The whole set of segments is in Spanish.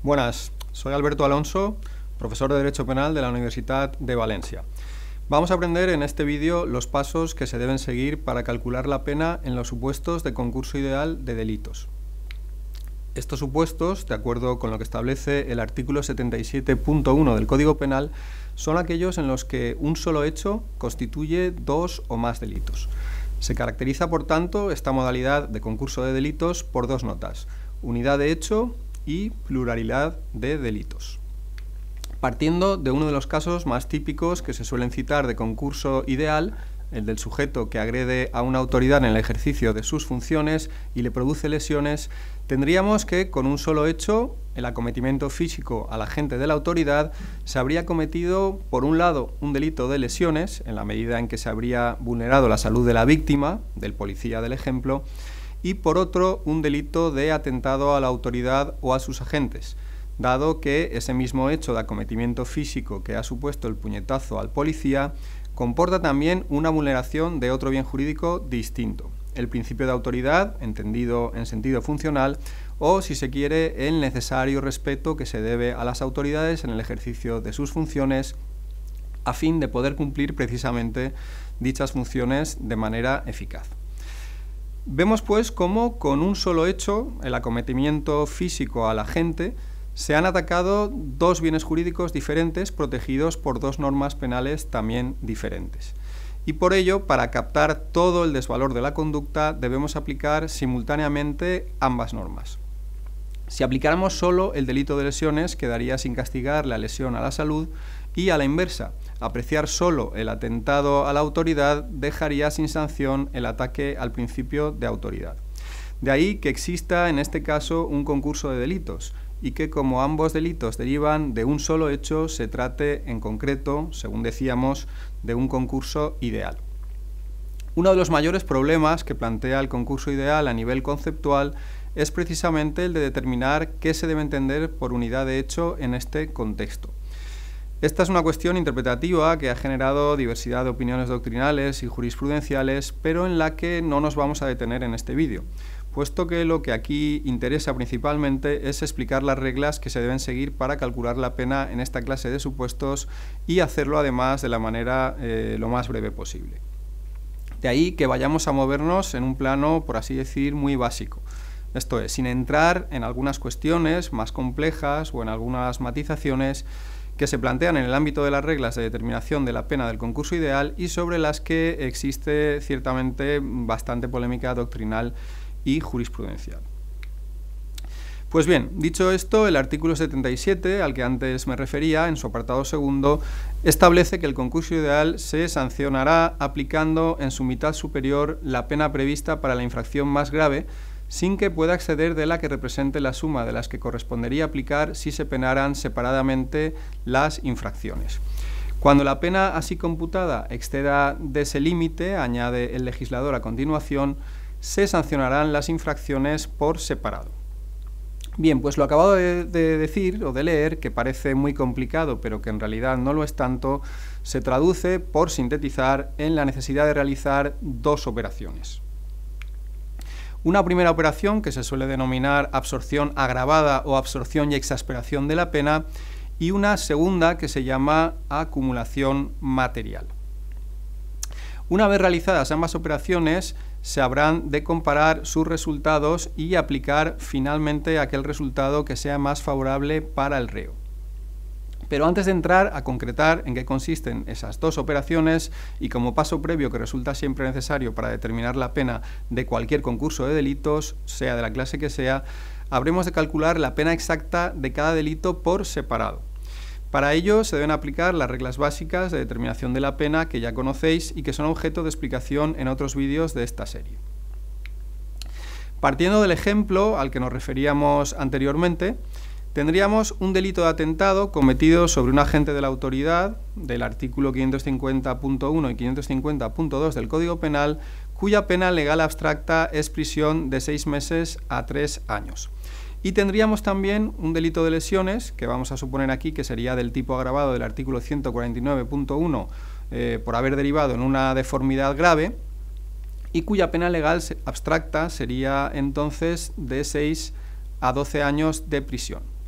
Buenas, soy Alberto Alonso, profesor de Derecho Penal de la Universitat de Valencia. Vamos a aprender en este vídeo los pasos que se deben seguir para calcular la pena en los supuestos de concurso ideal de delitos. Estos supuestos, de acuerdo con lo que establece el artículo 77.1 del Código Penal, son aquellos en los que un solo hecho constituye dos o más delitos. Se caracteriza, por tanto, esta modalidad de concurso de delitos por dos notas: unidad de hecho y pluralidad de delitos. Partiendo de uno de los casos más típicos que se suelen citar de concurso ideal, el del sujeto que agrede a una autoridad en el ejercicio de sus funciones y le produce lesiones, tendríamos que con un solo hecho, el acometimiento físico al agente de la autoridad, se habría cometido, por un lado, un delito de lesiones, en la medida en que se habría vulnerado la salud de la víctima, del policía del ejemplo, y por otro, un delito de atentado a la autoridad o a sus agentes, dado que ese mismo hecho de acometimiento físico que ha supuesto el puñetazo al policía comporta también una vulneración de otro bien jurídico distinto: el principio de autoridad, entendido en sentido funcional, o, si se quiere, el necesario respeto que se debe a las autoridades en el ejercicio de sus funciones, a fin de poder cumplir precisamente dichas funciones de manera eficaz. Vemos, pues, cómo con un solo hecho, el acometimiento físico al agente, se han atacado dos bienes jurídicos diferentes protegidos por dos normas penales también diferentes. Y por ello, para captar todo el desvalor de la conducta, debemos aplicar simultáneamente ambas normas. Si aplicáramos solo el delito de lesiones, quedaría sin castigar la lesión a la salud, y a la inversa, apreciar solo el atentado a la autoridad dejaría sin sanción el ataque al principio de autoridad. De ahí que exista en este caso un concurso de delitos, y que, como ambos delitos derivan de un solo hecho, se trate en concreto, según decíamos, de un concurso ideal. Uno de los mayores problemas que plantea el concurso ideal a nivel conceptual es precisamente el de determinar qué se debe entender por unidad de hecho en este contexto. Esta es una cuestión interpretativa que ha generado diversidad de opiniones doctrinales y jurisprudenciales, pero en la que no nos vamos a detener en este vídeo, puesto que lo que aquí interesa principalmente es explicar las reglas que se deben seguir para calcular la pena en esta clase de supuestos, y hacerlo además de la manera lo más breve posible. De ahí que vayamos a movernos en un plano, por así decir, muy básico. Esto es, sin entrar en algunas cuestiones más complejas o en algunas matizaciones que se plantean en el ámbito de las reglas de determinación de la pena del concurso ideal y sobre las que existe ciertamente bastante polémica doctrinal y jurisprudencial. Pues bien, dicho esto, el artículo 77, al que antes me refería, en su apartado segundo, establece que el concurso ideal se sancionará aplicando en su mitad superior la pena prevista para la infracción más grave, sin que pueda exceder de la que represente la suma de las que correspondería aplicar si se penaran separadamente las infracciones. Cuando la pena así computada exceda de ese límite, añade el legislador a continuación, se sancionarán las infracciones por separado. Bien, pues lo acabado de decir o de leer, que parece muy complicado pero que en realidad no lo es tanto, se traduce, por sintetizar, en la necesidad de realizar dos operaciones. Una primera operación, que se suele denominar absorción agravada o absorción y exasperación de la pena, y una segunda que se llama acumulación material. Una vez realizadas ambas operaciones, se habrán de comparar sus resultados y aplicar finalmente aquel resultado que sea más favorable para el reo. Pero antes de entrar a concretar en qué consisten esas dos operaciones, y como paso previo que resulta siempre necesario para determinar la pena de cualquier concurso de delitos, sea de la clase que sea, habremos de calcular la pena exacta de cada delito por separado. Para ello se deben aplicar las reglas básicas de determinación de la pena que ya conocéis y que son objeto de explicación en otros vídeos de esta serie. Partiendo del ejemplo al que nos referíamos anteriormente, tendríamos un delito de atentado cometido sobre un agente de la autoridad del artículo 550.1 y 550.2 del Código Penal, cuya pena legal abstracta es prisión de 6 meses a 3 años. Y tendríamos también un delito de lesiones, que vamos a suponer aquí que sería del tipo agravado del artículo 149.1 por haber derivado en una deformidad grave, y cuya pena legal abstracta sería entonces de 6 a 12 años de prisión.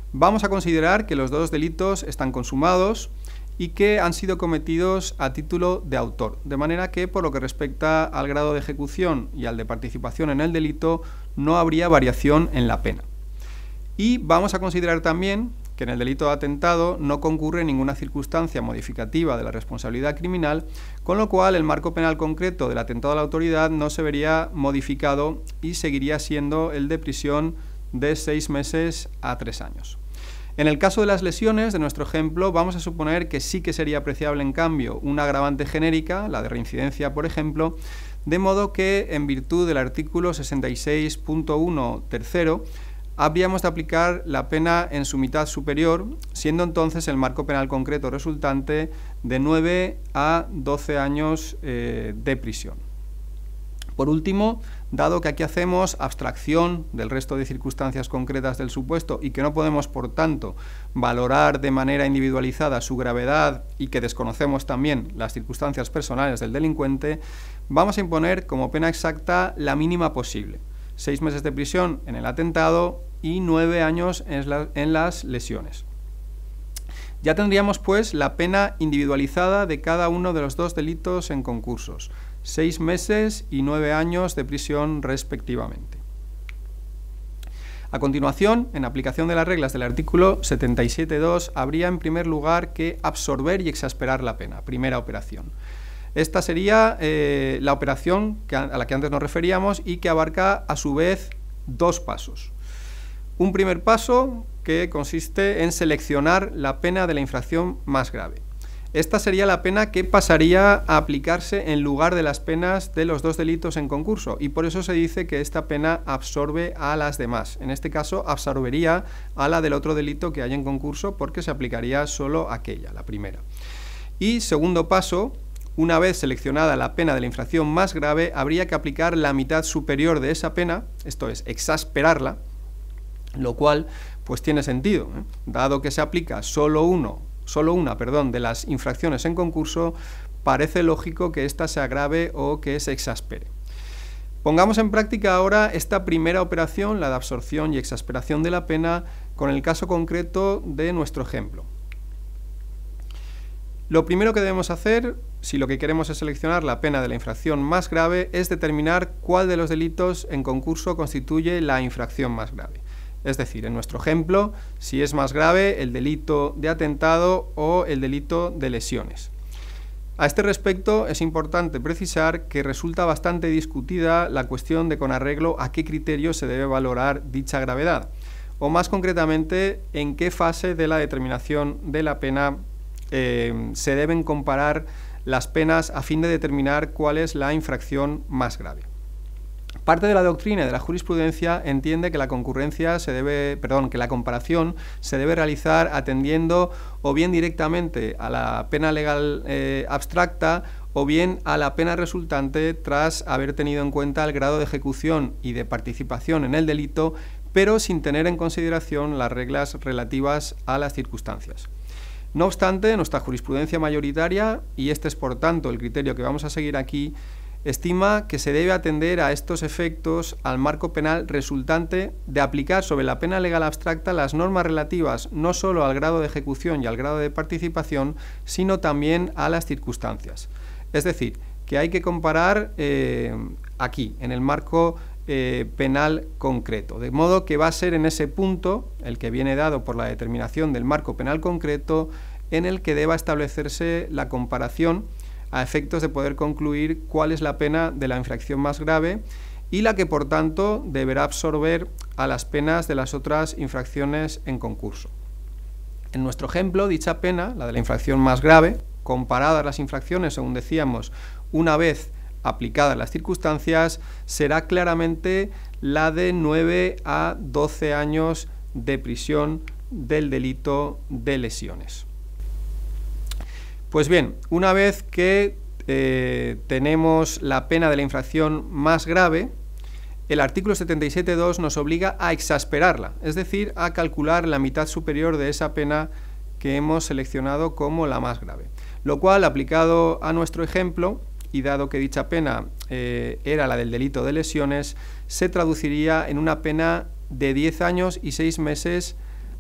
Vamos a considerar que los dos delitos están consumados y que han sido cometidos a título de autor, de manera que por lo que respecta al grado de ejecución y al de participación en el delito no habría variación en la pena. Y vamos a considerar también que en el delito de atentado no concurre ninguna circunstancia modificativa de la responsabilidad criminal, con lo cual el marco penal concreto del atentado a la autoridad no se vería modificado y seguiría siendo el de prisión de 6 meses a 3 años. En el caso de las lesiones, de nuestro ejemplo, vamos a suponer que sí que sería apreciable, en cambio, una agravante genérica, la de reincidencia, por ejemplo, de modo que, en virtud del artículo 66.1 tercero, habríamos de aplicar la pena en su mitad superior, siendo entonces el marco penal concreto resultante de 9 a 12 años de prisión. Por último, dado que aquí hacemos abstracción del resto de circunstancias concretas del supuesto y que no podemos, por tanto, valorar de manera individualizada su gravedad y que desconocemos también las circunstancias personales del delincuente, vamos a imponer como pena exacta la mínima posible: 6 meses de prisión en el atentado y 9 años en las lesiones. Ya tendríamos, pues, la pena individualizada de cada uno de los dos delitos en concursos: 6 meses y 9 años de prisión respectivamente. A continuación, en aplicación de las reglas del artículo 77.2, habría en primer lugar que absorber y exasperar la pena, primera operación. Esta sería la operación a la que antes nos referíamos y que abarca a su vez 2 pasos. Un primer paso que consiste en seleccionar la pena de la infracción más grave. Esta sería la pena que pasaría a aplicarse en lugar de las penas de los dos delitos en concurso, y por eso se dice que esta pena absorbe a las demás. En este caso, absorbería a la del otro delito que hay en concurso, porque se aplicaría solo aquella, la primera. Y segundo paso, una vez seleccionada la pena de la infracción más grave, habría que aplicar la mitad superior de esa pena, esto es, exasperarla, lo cual pues tiene sentido, dado que se aplica solo una de las infracciones en concurso, parece lógico que ésta se agrave o que se exaspere. Pongamos en práctica ahora esta primera operación, la de absorción y exasperación de la pena, con el caso concreto de nuestro ejemplo. Lo primero que debemos hacer, si lo que queremos es seleccionar la pena de la infracción más grave, es determinar cuál de los delitos en concurso constituye la infracción más grave. Es decir, en nuestro ejemplo, si es más grave el delito de atentado o el delito de lesiones. A este respecto, es importante precisar que resulta bastante discutida la cuestión de con arreglo a qué criterio se debe valorar dicha gravedad, o más concretamente, en qué fase de la determinación de la pena se deben comparar las penas a fin de determinar cuál es la infracción más grave. Parte de la doctrina y de la jurisprudencia entiende que la comparación se debe realizar atendiendo o bien directamente a la pena legal abstracta o bien a la pena resultante tras haber tenido en cuenta el grado de ejecución y de participación en el delito, pero sin tener en consideración las reglas relativas a las circunstancias. No obstante, nuestra jurisprudencia mayoritaria, y este es por tanto el criterio que vamos a seguir aquí, estima que se debe atender a estos efectos al marco penal resultante de aplicar sobre la pena legal abstracta las normas relativas no solo al grado de ejecución y al grado de participación, sino también a las circunstancias. Es decir, que hay que comparar aquí, en el marco penal concreto, de modo que va a ser en ese punto, el que viene dado por la determinación del marco penal concreto, en el que deba establecerse la comparación a efectos de poder concluir cuál es la pena de la infracción más grave y la que, por tanto, deberá absorber a las penas de las otras infracciones en concurso. En nuestro ejemplo, dicha pena, la de la infracción más grave, comparadas las infracciones, según decíamos, una vez aplicadas las circunstancias, será claramente la de 9 a 12 años de prisión del delito de lesiones. Pues bien, una vez que tenemos la pena de la infracción más grave, el artículo 77.2 nos obliga a exasperarla, es decir, a calcular la mitad superior de esa pena que hemos seleccionado como la más grave. Lo cual, aplicado a nuestro ejemplo, y dado que dicha pena era la del delito de lesiones, se traduciría en una pena de 10 años y 6 meses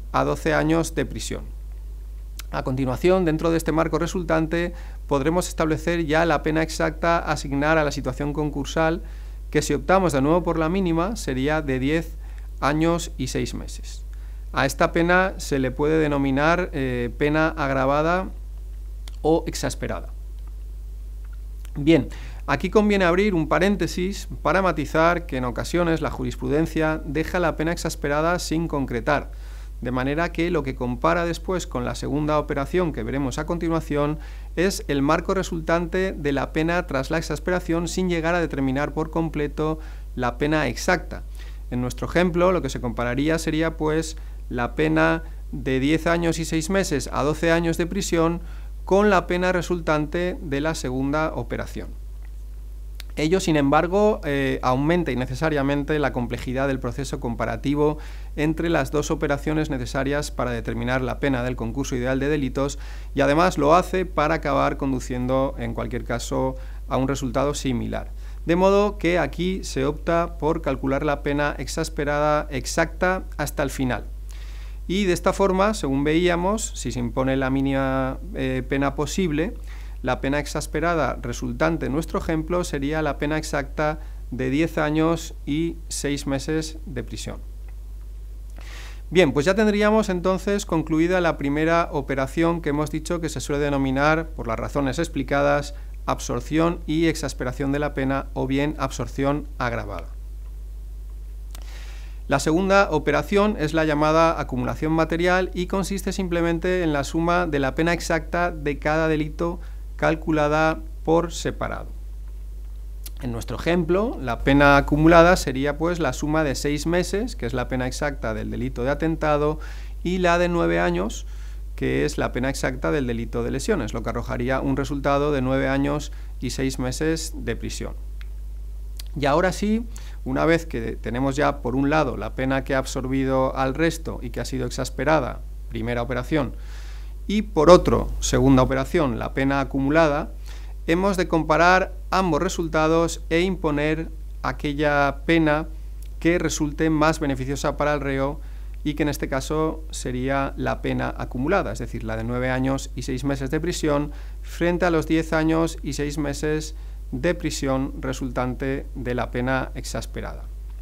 a 12 años de prisión. A continuación, dentro de este marco resultante, podremos establecer ya la pena exacta a asignar a la situación concursal, que si optamos de nuevo por la mínima, sería de 10 años y 6 meses. A esta pena se le puede denominar pena agravada o exasperada. Bien, aquí conviene abrir un paréntesis para matizar que en ocasiones la jurisprudencia deja la pena exasperada sin concretar, de manera que lo que compara después con la segunda operación que veremos a continuación es el marco resultante de la pena tras la exasperación sin llegar a determinar por completo la pena exacta. En nuestro ejemplo, lo que se compararía sería pues la pena de 10 años y 6 meses a 12 años de prisión con la pena resultante de la segunda operación. Ello, sin embargo, aumenta innecesariamente la complejidad del proceso comparativo entre las dos operaciones necesarias para determinar la pena del concurso ideal de delitos y además lo hace para acabar conduciendo, en cualquier caso, a un resultado similar. De modo que aquí se opta por calcular la pena exasperada exacta hasta el final. Y de esta forma, según veíamos, si se impone la mínima pena posible, la pena exasperada resultante en nuestro ejemplo sería la pena exacta de 10 años y 6 meses de prisión. Bien, pues ya tendríamos entonces concluida la primera operación que hemos dicho que se suele denominar, por las razones explicadas, absorción y exasperación de la pena o bien absorción agravada. La segunda operación es la llamada acumulación material y consiste simplemente en la suma de la pena exacta de cada delito calculada por separado. En nuestro ejemplo, la pena acumulada sería pues la suma de 6 meses, que es la pena exacta del delito de atentado, y la de 9 años, que es la pena exacta del delito de lesiones, lo que arrojaría un resultado de 9 años y 6 meses de prisión. Y ahora sí, una vez que tenemos ya por un lado la pena que ha absorbido al resto y que ha sido exasperada, primera operación, y por otro, segunda operación, la pena acumulada, hemos de comparar ambos resultados e imponer aquella pena que resulte más beneficiosa para el reo y que en este caso sería la pena acumulada, es decir, la de 9 años y 6 meses de prisión frente a los 10 años y 6 meses de prisión resultante de la pena exasperada.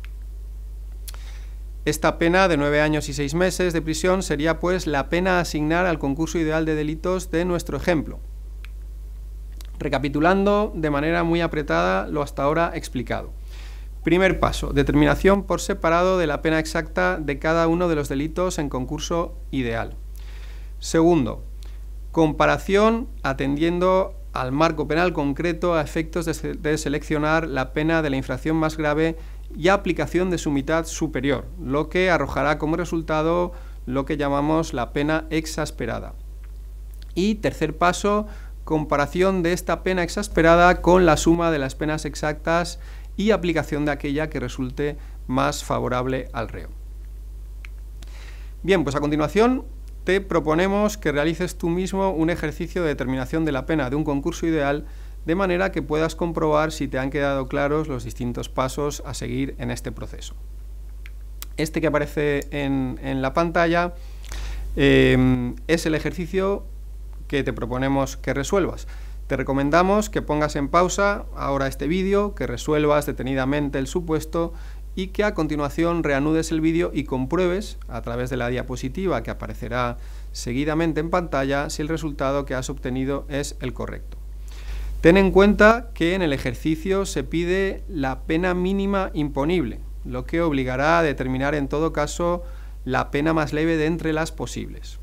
Esta pena de 9 años y 6 meses de prisión sería pues la pena a asignar al concurso ideal de delitos de nuestro ejemplo. Recapitulando de manera muy apretada lo hasta ahora explicado. Primer paso, determinación por separado de la pena exacta de cada uno de los delitos en concurso ideal. Segundo, comparación atendiendo al marco penal concreto a efectos de seleccionar la pena de la infracción más grave y aplicación de su mitad superior, lo que arrojará como resultado lo que llamamos la pena exasperada. Y tercer paso, comparación de esta pena exasperada con la suma de las penas exactas y aplicación de aquella que resulte más favorable al reo. Bien, pues a continuación te proponemos que realices tú mismo un ejercicio de determinación de la pena de un concurso ideal de manera que puedas comprobar si te han quedado claros los distintos pasos a seguir en este proceso. Este que aparece en la pantalla es el ejercicio que te proponemos que resuelvas. Te recomendamos que pongas en pausa ahora este vídeo, que resuelvas detenidamente el supuesto y que a continuación reanudes el vídeo y compruebes a través de la diapositiva que aparecerá seguidamente en pantalla si el resultado que has obtenido es el correcto. Ten en cuenta que en el ejercicio se pide la pena mínima imponible, lo que obligará a determinar en todo caso la pena más leve de entre las posibles.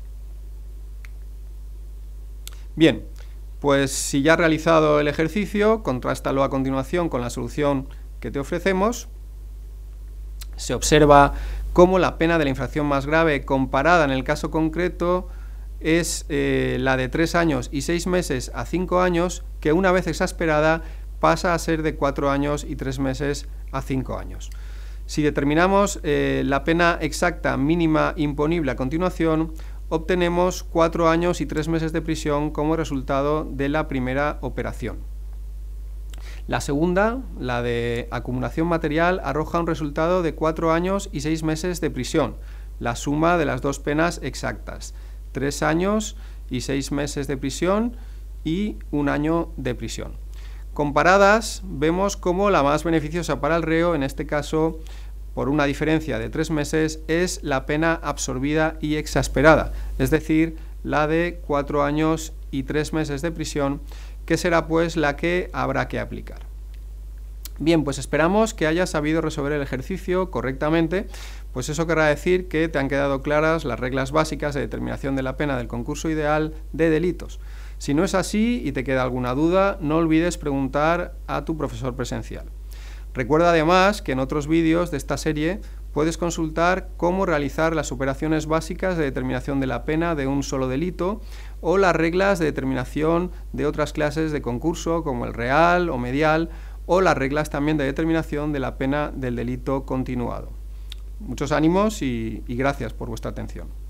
Bien, pues si ya has realizado el ejercicio, contrástalo a continuación con la solución que te ofrecemos. Se observa cómo la pena de la infracción más grave comparada en el caso concreto es la de 3 años y 6 meses a 5 años, que una vez exasperada pasa a ser de 4 años y 3 meses a 5 años. Si determinamos la pena exacta mínima imponible a continuación, obtenemos 4 años y 3 meses de prisión como resultado de la primera operación. La segunda, la de acumulación material, arroja un resultado de 4 años y 6 meses de prisión, la suma de las dos penas exactas, 3 años y 6 meses de prisión y 1 año de prisión. Comparadas, vemos cómo la más beneficiosa para el reo, en este caso, por una diferencia de 3 meses, es la pena absorbida y exasperada, es decir, la de 4 años y 3 meses de prisión, que será pues la que habrá que aplicar. Bien, pues esperamos que hayas sabido resolver el ejercicio correctamente, pues eso querrá decir que te han quedado claras las reglas básicas de determinación de la pena del concurso ideal de delitos. Si no es así y te queda alguna duda, no olvides preguntar a tu profesor presencial. Recuerda además que en otros vídeos de esta serie puedes consultar cómo realizar las operaciones básicas de determinación de la pena de un solo delito o las reglas de determinación de otras clases de concurso como el real o medial, o las reglas también de determinación de la pena del delito continuado. Muchos ánimos y gracias por vuestra atención.